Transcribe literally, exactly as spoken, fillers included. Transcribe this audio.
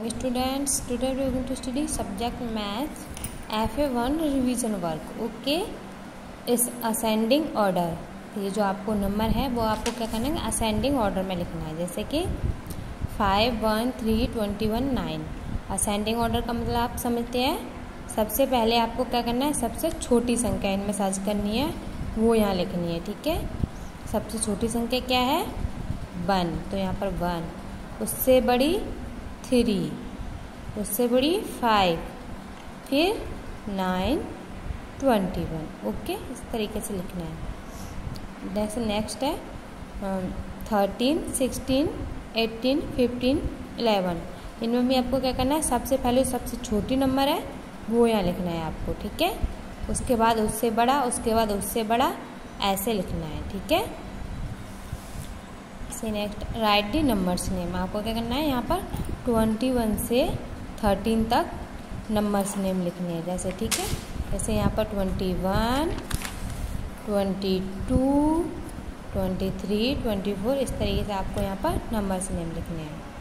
morning students. Today we are going to study subject maths F A one revision work. Okay, इस ascending order. ये जो आपको number है वो आपको क्या करना है, असेंडिंग ऑर्डर में लिखना है. जैसे कि five one three twenty one nine. Ascending order का मतलब आप समझते हैं. सबसे पहले आपको क्या करना है, सबसे छोटी संख्या इनमें सर्च करनी है, वो यहाँ लिखनी है. ठीक है, सबसे छोटी संख्या क्या है, वन. तो यहाँ पर वन. उससे बड़ी थ्री, उससे बड़ी फाइव, फिर नाइन, ट्वेंटी वन. ओके, इस तरीके से लिखना है. जैसे नेक्स्ट है thirteen, sixteen, eighteen, fifteen, eleven. इनमें भी आपको क्या करना है, सबसे पहले सबसे छोटी नंबर है वो यहाँ लिखना है आपको. ठीक है, उसके बाद उससे बड़ा, उसके बाद उससे बड़ा, ऐसे लिखना है. ठीक है. से next write the numbers name. आपको क्या करना है, यहाँ पर ट्वेंटी वन से थर्टीन तक नंबर्स नेम लिखने हैं. जैसे ठीक है, जैसे यहाँ पर twenty one, twenty two, twenty three, twenty four, इस तरीके से आपको यहाँ पर नंबर्स नेम लिखने हैं.